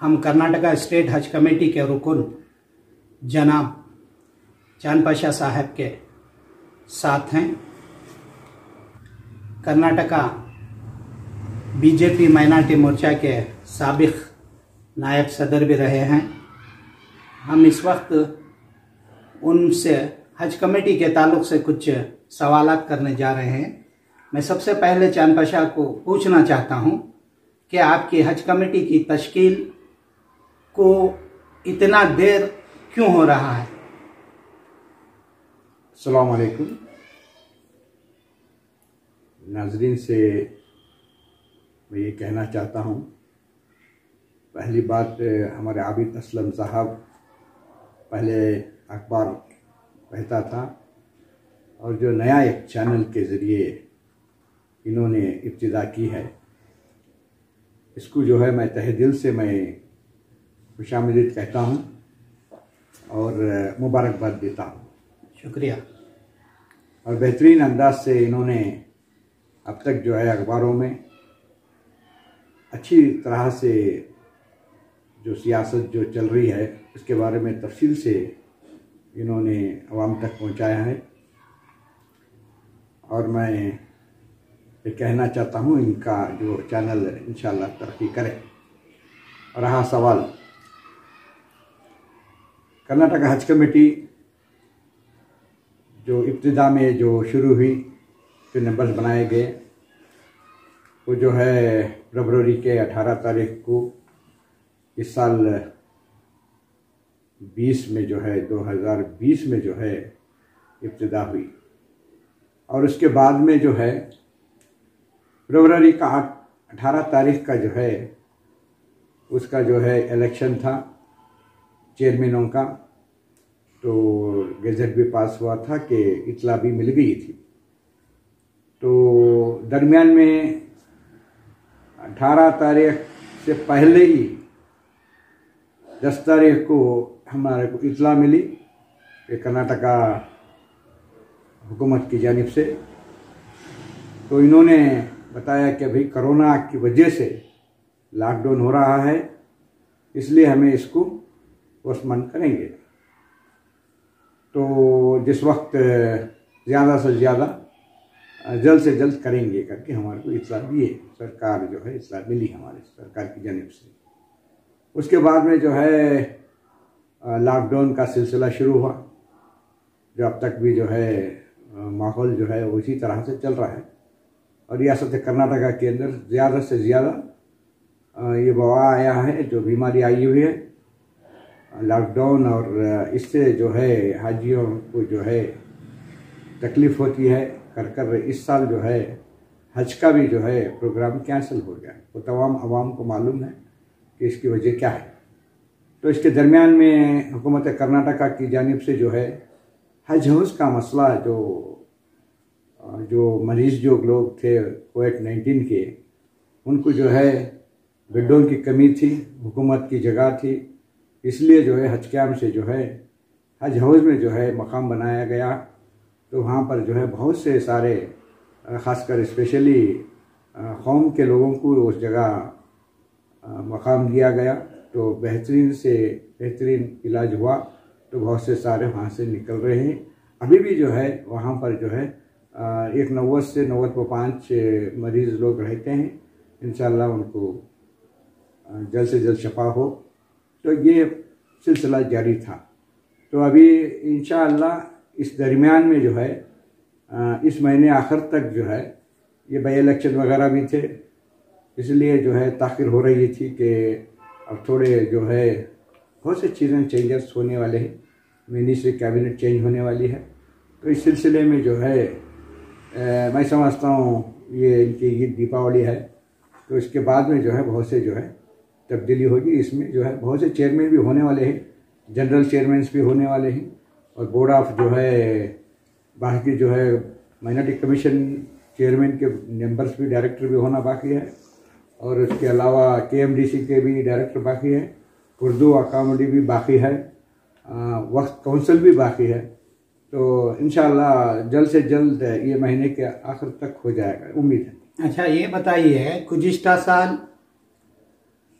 हम कर्नाटका स्टेट हज कमेटी के रुकन जनाब चांद पाशा साहब के साथ हैं। कर्नाटका बीजेपी माइनॉरिटी मोर्चा के साबिक नायब सदर भी रहे हैं। हम इस वक्त उनसे हज कमेटी के ताल्लुक से कुछ सवालात करने जा रहे हैं। मैं सबसे पहले चांद पाशा को पूछना चाहता हूं कि आपकी हज कमेटी की तश्कील को इतना देर क्यों हो रहा है? अस्सलाम वालेकुम। नाज़रीन से मैं ये कहना चाहता हूँ, पहली बात हमारे आबिद असलम साहब पहले अखबार पढ़ता था और जो नया एक चैनल के ज़रिए इन्होंने इब्तिदा की है, इसको जो है मैं तहे दिल से मैं खुशामदीद कहता हूँ और मुबारकबाद देता हूँ। शुक्रिया। और बेहतरीन अंदाज से इन्होंने अब तक जो है अखबारों में अच्छी तरह से जो सियासत जो चल रही है उसके बारे में तफसील से इन्होंने अवाम तक पहुंचाया है। और मैं ये कहना चाहता हूं इनका जो चैनल इंशाल्लाह तरक्की करे। और रहा सवाल, कर्नाटका हज कमेटी जो इब्तिदा में जो शुरू हुई, जो नंबर्स बनाए गए, वो जो है फरवरी के 18 तारीख को इस साल 20 में जो है 2020 में जो है इब्तिदा हुई। और उसके बाद में जो है फरवरी का 18 तारीख का जो है उसका जो है इलेक्शन था चेयरमैनों का, तो गज़ट भी पास हुआ था कि इतला भी मिल गई थी। तो दरमियान में 18 तारीख से पहले ही 10 तारीख को हमारे को इतला मिली कि कर्नाटका हुकूमत की जानिब से, तो इन्होंने बताया कि भाई कोरोना की वजह से लॉकडाउन हो रहा है, इसलिए हमें इसको पोस्टपोन करेंगे। तो जिस वक्त ज़्यादा से ज़्यादा जल्द से जल्द करेंगे करके हमारे को इत्तला दिए, सरकार जो है इत्तला मिली हमारे सरकार की जानिब से। उसके बाद में जो है लॉकडाउन का सिलसिला शुरू हुआ, जो अब तक भी जो है माहौल जो है उसी तरह से चल रहा है। और रियासत कर्नाटका के अंदर ज़्यादा से ज़्यादा ये वबा आया है, जो बीमारी आई हुई है लॉकडाउन, और इससे जो है हाजियों को जो है तकलीफ़ होती है। कर इस साल जो है हज का भी जो है प्रोग्राम कैंसिल हो गया। वो तमाम आवाम को मालूम है कि इसकी वजह क्या है। तो इसके दरमियान में हुकूमत कर्नाटका की जानिब से जो है हज हाउस का मसला, जो मरीज़ जो लोग थे कोविड-19 के, उनको जो है बेडों की कमी थी, हुकूमत की जगह थी, इसलिए जो है हज कैम्प से जो है हज हाउस में जो है मकाम बनाया गया। तो वहाँ पर जो है बहुत से सारे ख़ासकर स्पेशली कौम के लोगों को उस जगह मकाम दिया गया। तो बेहतरीन से बेहतरीन इलाज हुआ। तो बहुत से सारे वहाँ से निकल रहे हैं। अभी भी जो है वहाँ पर जो है 90 से 95 मरीज़ लोग रहते हैं। इंशाअल्लाह उनको जल्द से जल्द शफा हो। तो ये सिलसिला जारी था। तो अभी इंशाअल्लाह इस दरमियान में जो है इस महीने आखिर तक जो है ये बाई इलेक्शन वगैरह भी थे, इसलिए जो है ताख़िर हो रही थी कि अब थोड़े जो है बहुत सी चीज़ें चेंजेस होने वाले हैं, मिनिस्ट्री कैबिनेट चेंज होने वाली है। तो इस सिलसिले में जो है मैं समझता हूँ ये इनकी ईद दीपावली है, तो इसके बाद में जो है बहुत से जो है तब्दीली होगी। इसमें जो है बहुत से चेयरमैन भी होने वाले हैं, जनरल चेयरमैन भी होने वाले हैं, और बोर्ड ऑफ जो है बाकी जो है माइनॉरिटी कमीशन चेयरमैन के मेंबर्स भी, डायरेक्टर भी होना बाकी है। और उसके अलावा KMDC के भी डायरेक्टर बाकी है, उर्दू अकामडी भी बाकी है, वक्त काउंसिल भी बाकी है। तो इंशाअल्लाह जल्द से जल्द ये महीने के आखिर तक हो जाएगा, उम्मीद है। अच्छा, ये बताइए, गुज़िश्ता साल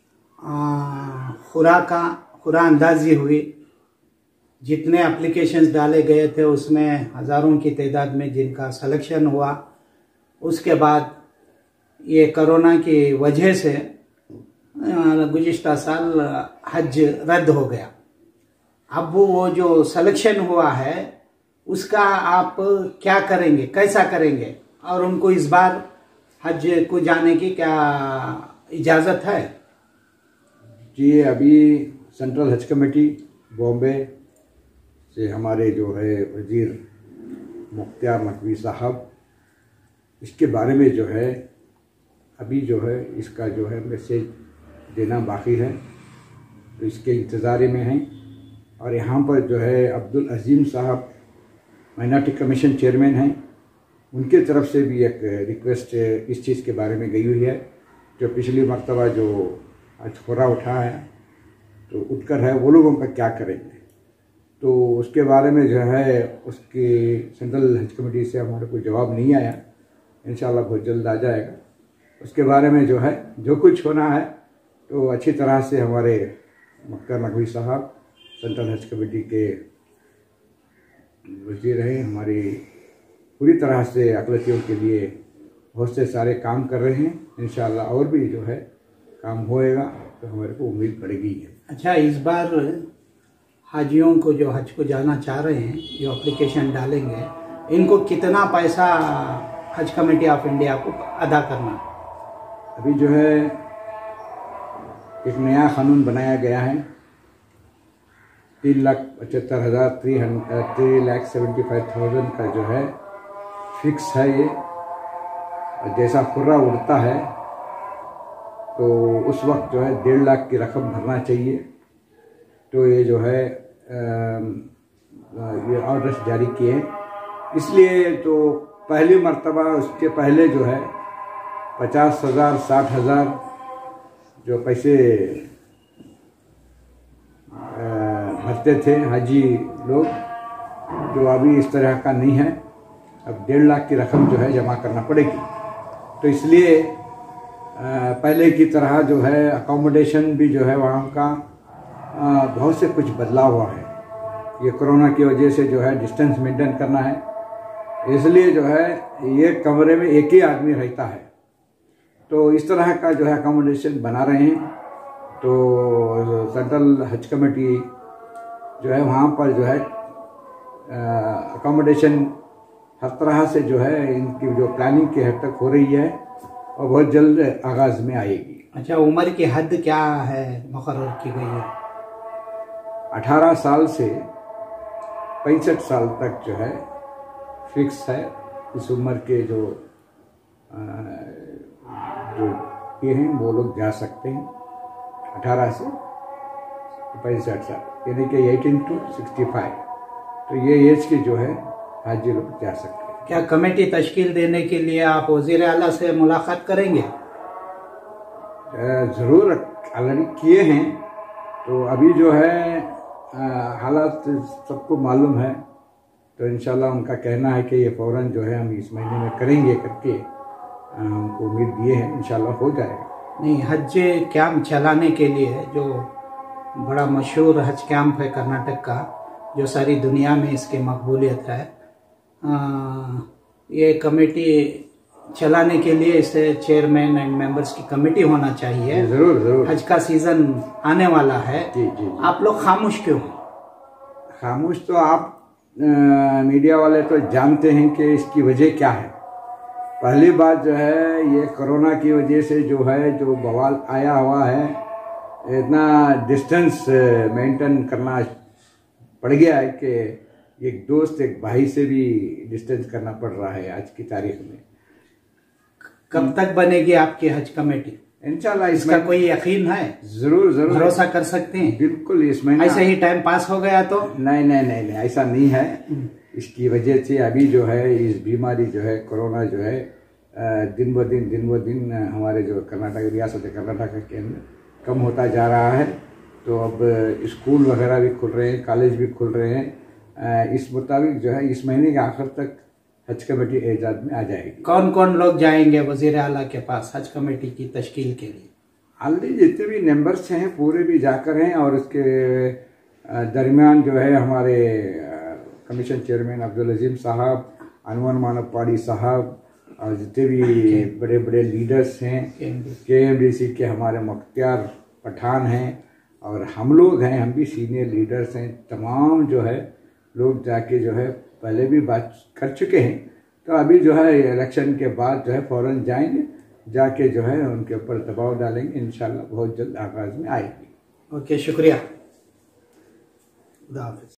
खुरा अंदाजी हुई। जितने एप्लीकेशंस डाले गए थे उसमें हज़ारों की तादाद में जिनका सिलेक्शन हुआ। उसके बाद ये कोरोना की वजह से गुज़िश्ता साल हज रद्द हो गया। अब वो जो सिलेक्शन हुआ है उसका आप क्या करेंगे, कैसा करेंगे, और उनको इस बार हज को जाने की क्या इजाज़त है? जी, अभी सेंट्रल हज कमेटी बॉम्बे से हमारे जो है वजीर मुख्तार नकवी साहब, इसके बारे में जो है अभी जो है इसका जो है मैसेज देना बाकी है, तो इसके इंतज़ार में हैं। और यहाँ पर जो है अब्दुल अजीम साहब माइनॉरिटी कमीशन चेयरमैन हैं, उनके तरफ से भी एक रिक्वेस्ट इस चीज़ के बारे में गई हुई है। जो पिछली मरतबा जो आज खुरा उठा है तो उठकर है, वो लोगों का क्या करेंगे, तो उसके बारे में जो है उसकी सेंट्रल हज कमेटी से हमारे को जवाब नहीं आया। इंशाल्लाह बहुत जल्द आ जाएगा। उसके बारे में जो है जो कुछ होना है तो अच्छी तरह से हमारे मुख्तार नकवी साहब सेंट्रल हज कमेटी के वजीर हैं, हमारी पूरी तरह से अक़लियतियों के लिए बहुत से सारे काम कर रहे हैं। इंशाल्लाह और भी जो है काम होएगा तो हमारे को उम्मीद बढ़ेगी है। अच्छा, इस बार हाजियों को जो हज को जाना चाह रहे हैं, जो एप्लीकेशन डालेंगे, इनको कितना पैसा हज कमेटी ऑफ इंडिया को अदा करना? अभी जो है एक नया कानून बनाया गया है, 3,75,000 का जो है फिक्स है ये। जैसा खुर्रा उड़ता है तो उस वक्त जो है 1.5 लाख की रकम भरना चाहिए। तो ये जो है ये ऑर्डर्स जारी किए हैं, इसलिए तो पहली मर्तबा उसके पहले जो है 50,000 60,000 जो पैसे भरते थे हाजी लोग, जो अभी इस तरह का नहीं है। अब 1.5 लाख की रकम जो है जमा करना पड़ेगी। तो इसलिए पहले की तरह जो है अकोमोडेशन भी जो है वहाँ का बहुत से कुछ बदलाव हुआ है। ये कोरोना की वजह से जो है डिस्टेंस मेंटेन करना है, इसलिए जो है ये कमरे में एक ही आदमी रहता है। तो इस तरह का जो है अकोमोडेशन बना रहे हैं। तो सेंट्रल हज कमेटी जो है वहाँ पर जो है अकोमोडेशन हर तरह से जो है इनकी जो प्लानिंग की हद तक हो रही है और बहुत जल्द आगाज में आएगी। अच्छा, उम्र की हद क्या है मुकर्रर की गई है? 18 साल से 65 साल तक जो है फिक्स है। इस उम्र के जो ये हैं वो लोग जा सकते हैं 18 से 65 साल, यानी कि 18 to 65। तो ये एज के जो है हाजी लोग जा सकते हैं। क्या कमेटी तश्कील देने के लिए आप वज़ीर आला से मुलाकात करेंगे? ज़रूर, ऑलरेडी किए हैं। तो अभी जो है हालात सबको मालूम है, तो इंशाल्लाह उनका कहना है कि ये फ़ौरन जो है हम इस महीने में करेंगे करके हमको उम्मीद दिए हैं, इंशाल्लाह हो जाएगा। नहीं, हज कैंप चलाने के लिए जो बड़ा मशहूर हज कैंप है कर्नाटक का, जो सारी दुनिया में इसकी मकबूलियत है, ये कमेटी चलाने के लिए इसे चेयरमैन एंड मेंबर्स की कमेटी होना चाहिए। जरूर जरूर। हज का सीजन आने वाला है। जी जी। आप लोग खामोश क्यों हैं? खामोश तो आप मीडिया वाले तो जानते हैं कि इसकी वजह क्या है। पहली बात जो है ये कोरोना की वजह से जो है जो बवाल आया हुआ है, इतना डिस्टेंस मेंटेन करना पड़ गया है कि एक दोस्त एक भाई से भी डिस्टेंस करना पड़ रहा है आज की तारीख में। कब तक बनेगी आपकी हज कमेटी? इंशाल्लाह इसका कोई यकीन है? जरूर जरूर, भरोसा कर सकते हैं? बिल्कुल। इसमें ऐसे ही टाइम पास हो गया तो नहीं नहीं नहीं नहीं, ऐसा नहीं है। इसकी वजह से अभी जो है इस बीमारी जो है कोरोना जो है दिन ब दिन हमारे जो कर्नाटक रियासत कर्नाटक के अंदर कम होता जा रहा है। तो अब स्कूल वगैरह भी खुल रहे हैं, कॉलेज भी खुल रहे हैं। इस मुताबिक जो है इस महीने के आखिर तक हज कमेटी एजाज में आ जाएगी। कौन कौन लोग जाएंगे वजीर आला के पास हज कमेटी की तश्कील के लिए? ऑलरेडी जितने भी मेंबर्स हैं पूरे भी जाकर हैं, और उसके दरमियान जो है हमारे कमीशन चेयरमैन अब्दुल अजीम साहब, अनवर मानव पाड़ी साहब, और जितने भी बड़े बड़े लीडर्स हैं, KMDC के हमारे मुख्तियार पठान हैं, और हम लोग हैं, हम भी सीनियर लीडर्स हैं, तमाम जो है लोग जाके जो है पहले भी बात कर चुके हैं। तो अभी जो है इलेक्शन के बाद जो है फ़ौरन जाएंगे, जाके जो है उनके ऊपर दबाव डालेंगे, इंशाल्लाह बहुत जल्द आगाज़ में आएगी। ओके, शुक्रिया। खुदा हाफिज़।